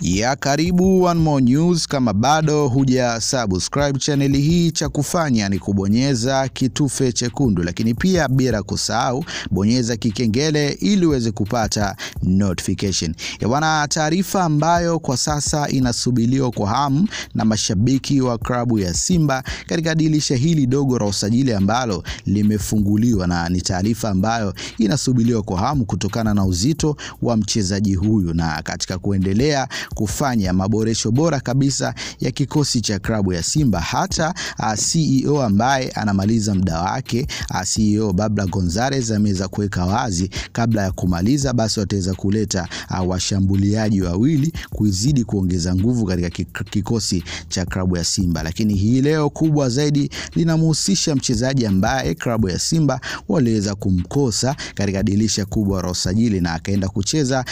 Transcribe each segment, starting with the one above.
Ya karibu One More News. Kama bado huja subscribe channel hii, cha kufanya ni kubonyeza kitufe chekundu, lakini pia bila kusahau bonyeza kikengele ili uweze kupata notification. Bwana, taarifa ambayo kwa sasa inasubiriwa kwa hamu na mashabiki wa klabu ya Simba katika dirisha hili dogo la usajili ambalo limefunguliwa, na ni taarifa ambayo inasubiriwa kwa hamu kutokana na uzito wa mchezaji huyu na katika kuendelea kufanya maboresho bora kabisa ya kikosi cha klabu ya Simba. Hata CEO ambaye anamaliza muda wake, CEO Babla Gonzalez, ameweza kuweka wazi kabla ya kumaliza basi wataweza kuleta washambuliaji wawili kuzidi kuongeza nguvu katika kikosi cha klabu ya Simba. Lakini hii leo kubwa zaidi linamhusisha mchezaji ambaye klabu ya Simba waliweza kumkosa katika dirisha kubwa la usajili na akaenda kucheza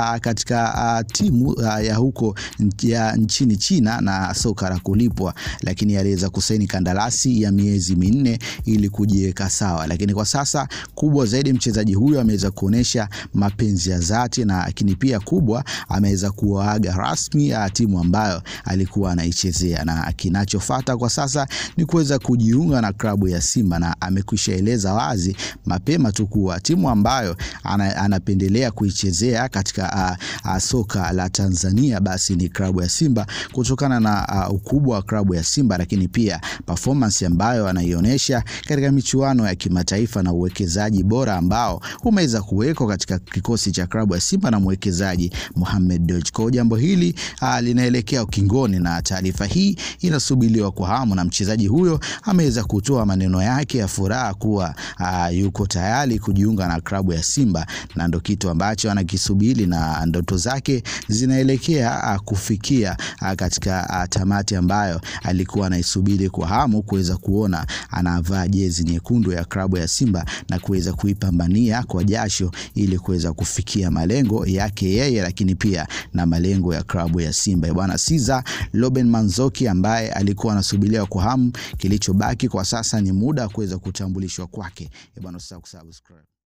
katika timu ya huko ya nchini China na soka la kulipwa, lakini aliweza kusaini kandarasi ya miezi 4 ili kujiweka sawa. Lakini kwa sasa kubwa zaidi mchezaji huyu ameweza kuonesha mapenzi ya dhati, na lakini pia kubwa ameweza kuaga rasmi ya timu ambayo alikuwa anaichezea, na kinachofuata kwa sasa ni kuweza kujiunga na klabu ya Simba, na amekwishaeleza wazi mapema tu kuwa timu ambayo anapendelea kuichezea katika soka la Tanzania basi ni klabu ya Simba, kutokana na ukubwa wa klabu ya Simba, lakini pia performance ambayo anaionyesha katika michuano ya kimataifa na uwekezaji bora ambao umeweza kuwekwa katika kikosi cha klabu ya Simba na mwekezaji Mohamed Dewji. Kwa jambo hili linaelekea ukingoni na taarifa hii inasubiriwa kwa hamu, na mchezaji huyo ameweza kutoa maneno yake ya furaha kuwa yuko tayari kujiunga na klabu ya Simba, na ndio kitu ambacho anakisubiri na ndoto zake zinaelekea kufikia katika tamati ambayo alikuwa anaisubiri kwa hamu, kuweza kuona anavaa jezi nyekundu ya klabu ya Simba na kuweza kuipambania kwa jasho ili kuweza kufikia malengo yake yeye, lakini pia na malengo ya klabu ya Simba. Bwana Siza Loben MANZOKI ambaye alikuwa anasubiriwa kwa hamu, kilichobaki kwa sasa ni muda kuweza kutambulishwa kwake. Bwana, usisahau kusubscribe.